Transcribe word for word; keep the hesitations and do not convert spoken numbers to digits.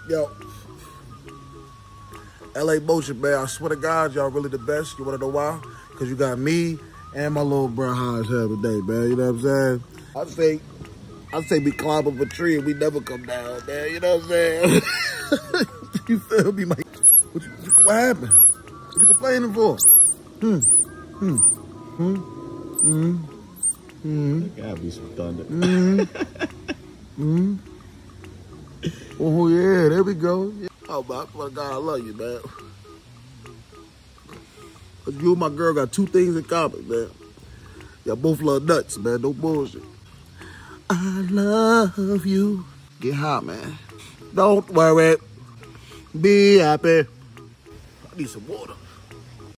Yo. L A Motion, man. I swear to God, y'all really the best. You wanna know why? Because you got me and my little bro high as hell today, man. You know what I'm saying? I say, I say we climb up a tree and we never come down, man. You know what I'm saying? You feel me, man? What, you, what happened? What you complaining for? Hmm. Hmm. Hmm. Hmm. Hmm. There gotta be some thunder. Hmm. Hmm. Oh, yeah. There we go. Yeah. Oh, my God, I love you, man. Cause you and my girl got two things in common, man. Y'all both love nuts, man. No bullshit. I love you. Get high, man. Don't worry. Be happy. I need some water.